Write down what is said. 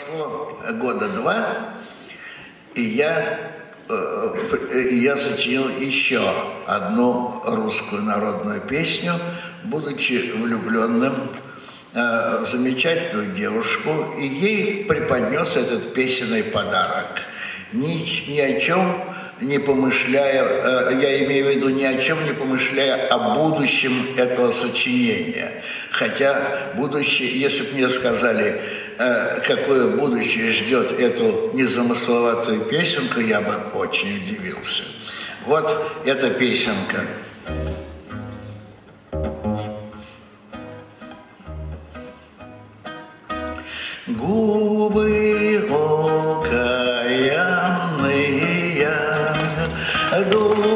прошло года два, и я сочинил еще одну русскую народную песню, будучи влюбленным в замечательную девушку, и ей преподнес этот песенный подарок. Ни о чем не помышляя, я имею в виду ни о чем не помышляя о будущем этого сочинения. Хотя будущее, если бы мне сказали, какое будущее ждет эту незамысловатую песенку, я бы очень удивился. Вот эта песенка. Губы окаянные,